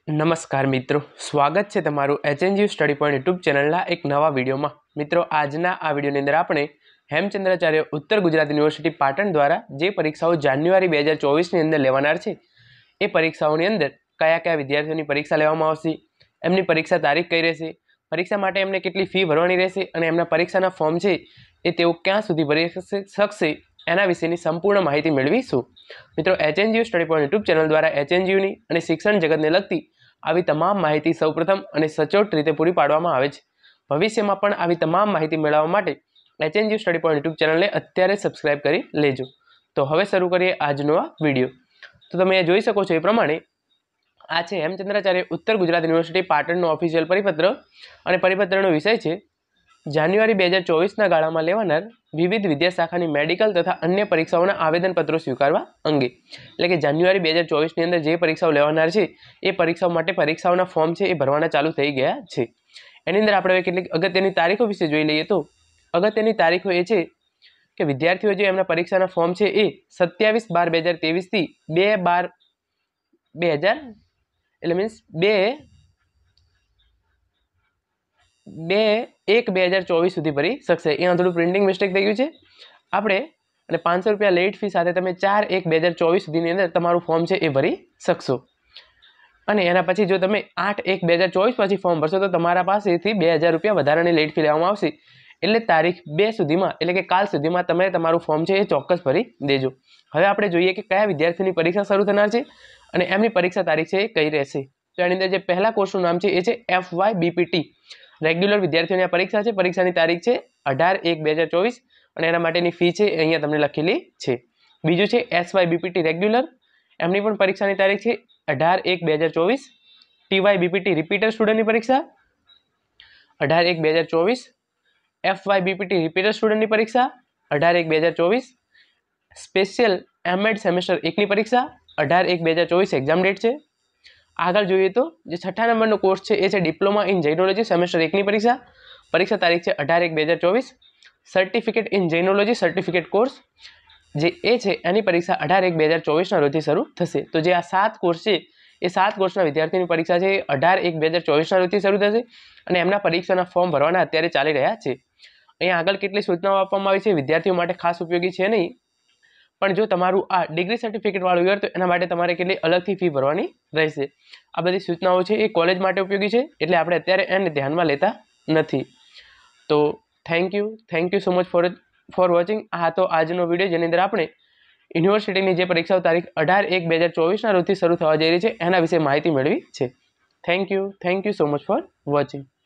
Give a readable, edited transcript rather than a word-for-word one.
નમસ્કાર મિત્રો, સ્વાગત છે તમારું HNGU સ્ટડી પોઈન્ટ યુટ્યુબ ચેનલના એક નવા વિડીયોમાં। મિત્રો, આજના આ વિડીયોની અંદર આપણે હેમચંદ્રાચાર્ય ઉત્તર ગુજરાત યુનિવર્સિટી પાટણ દ્વારા જે પરીક્ષાઓ જાન્યુઆરી 2024ની અંદર લેવાનાર છે એ પરીક્ષાઓની અંદર કયા કયા વિદ્યાર્થીઓની પરીક્ષા લેવામાં આવશે, એમની પરીક્ષા તારીખ કઈ રહેશે, પરીક્ષા માટે એમને કેટલી ફી ભરવાની રહેશે અને એમના પરીક્ષાના ફોર્મ છે એ તેઓ ક્યાં સુધી ભરી શકશે એના વિશેની સંપૂર્ણ માહિતી મેળવીશું। મિત્રો, HNGU study point YouTube channel દ્વારા HNGUની અને શિક્ષણ જગતને લગતી આવી તમામ માહિતી સૌપ્રથમ અને સચોટ રીતે પૂરી પાડવામાં આવે છે। ભવિષ્યમાં પણ આવી તમામ માહિતી મેળવવા માટે HNGU સ્ટડી પોઈન્ટ યુટ્યુબ ચેનલને અત્યારે સબસ્ક્રાઇબ કરી લેજો। તો હવે શરૂ કરીએ આજનો આ વિડીયો। તો તમે જોઈ શકો છો એ પ્રમાણે આ છે હેમચંદ્રાચાર્ય ઉત્તર ગુજરાત યુનિવર્સિટી પાટણનો ઓફિશિયલ પરિપત્ર અને પરિપત્રનો વિષય છે જાન્યુઆરી 2024ના ગાળામાં લેવાનાર વિવિધ વિદ્યાશાખાની મેડિકલ તથા અન્ય પરીક્ષાઓના આવેદનપત્રો સ્વીકારવા અંગે। એટલે કે જાન્યુઆરી 2024ની અંદર જે પરીક્ષાઓ લેવાનાર છે એ પરીક્ષાઓ માટે પરીક્ષાઓના ફોર્મ છે એ ભરવાના ચાલુ થઈ ગયા છે। એની અંદર આપણે કેટલીક અગત્યની તારીખો વિશે જોઈ લઈએ તો અગત્યની તારીખો એ છે કે વિદ્યાર્થીઓ જે એમના પરીક્ષાના ફોર્મ છે એ 27/12/2023 થી 2/12/2000 એટલે મીન્સ 2/1/2024 સુધી ભરી શકશે। અહીંયા થોડું પ્રિન્ટિંગ મિસ્ટેક થઈ ગયું છે આપણે, અને 500 રૂપિયા લેટ ફી સાથે તમે 4/1/2024 સુધીની અંદર તમારું ફોર્મ છે એ ભરી શકશો। અને એના પછી જો તમે 8/1/2024 પછી ફોર્મ ભરશો તો તમારા પાસેથી 2000 રૂપિયા વધારાની લેટ ફી લેવામાં આવશે। એટલે તારીખ 2 સુધીમાં એટલે કે કાલ સુધીમાં તમે તમારું ફોર્મ છે એ ચોક્કસ ભરી દેજો। હવે આપણે જોઈએ કે કયા વિદ્યાર્થીની પરીક્ષા શરૂ થનાર છે અને એમની પરીક્ષા તારીખ છે એ કઈ રહેશે। તો એની અંદર જે પહેલા કોર્સનું નામ છે એ છે FYBPT રેગ્યુલર વિદ્યાર્થીઓની આ પરીક્ષા છે। પરીક્ષાની તારીખ છે 18/1/2024 અને એના માટેની ફી છે અહીંયા તમને લખેલી છે। બીજું છે SYBPT રેગ્યુલર, એમની પણ પરીક્ષાની તારીખ છે 18/1/2024। TYBPT રિપીટર સ્ટુડન્ટની પરીક્ષા 18/1/2024। FYBPT રિપીટર સ્ટુડન્ટની પરીક્ષા 18/1/2024। સ્પેશિયલ એમએડ સેમેસ્ટર 1ની પરીક્ષા 18/1/2024 એક્ઝામ ડેટ છે। આગળ જોઈએ તો જે 6ઠ્ઠા નંબરનો કોર્સ છે એ છે ડિપ્લોમા ઇન જૈનોલોજી સેમેસ્ટર 1ની પરીક્ષા તારીખ છે 18/1/2024। Certificate in Jainology certificate course જે એ છે એની પરીક્ષા 18/1/2024ના રોજથી શરૂ થશે। તો જે આ 7 કોર્સ છે એ 7 કોર્સના વિદ્યાર્થીની પરીક્ષા છે એ 18/1/2024ના રોજથી શરૂ થશે અને એમના પરીક્ષાના ફોર્મ ભરવાના અત્યારે ચાલી રહ્યા છે। અહીંયા આગળ કેટલી સૂચનાઓ આપવામાં આવી છે વિદ્યાર્થીઓ માટે ખાસ ઉપયોગી છે નહીં, પણ જો તમારું આ ડિગ્રી સર્ટિફિકેટ વાળું હોય તો એના માટે તમારે કેટલી અલગથી ફી ભરવાની રહેશે। આ બધી સૂચનાઓ છે એ કોલેજ માટે ઉપયોગી છે એટલે આપણે અત્યારે એને ધ્યાનમાં લેતા નથી। તો thank you so much for watching. આ તો આજનો વિડીયો જેની અંદર આપણે યુનિવર્સિટીની જે પરીક્ષાઓ તારીખ 18/1/2024ના રોજથી શરૂ થવા જઈ રહી છે એના વિશે માહિતી મેળવી છે। Thank you so much for watching.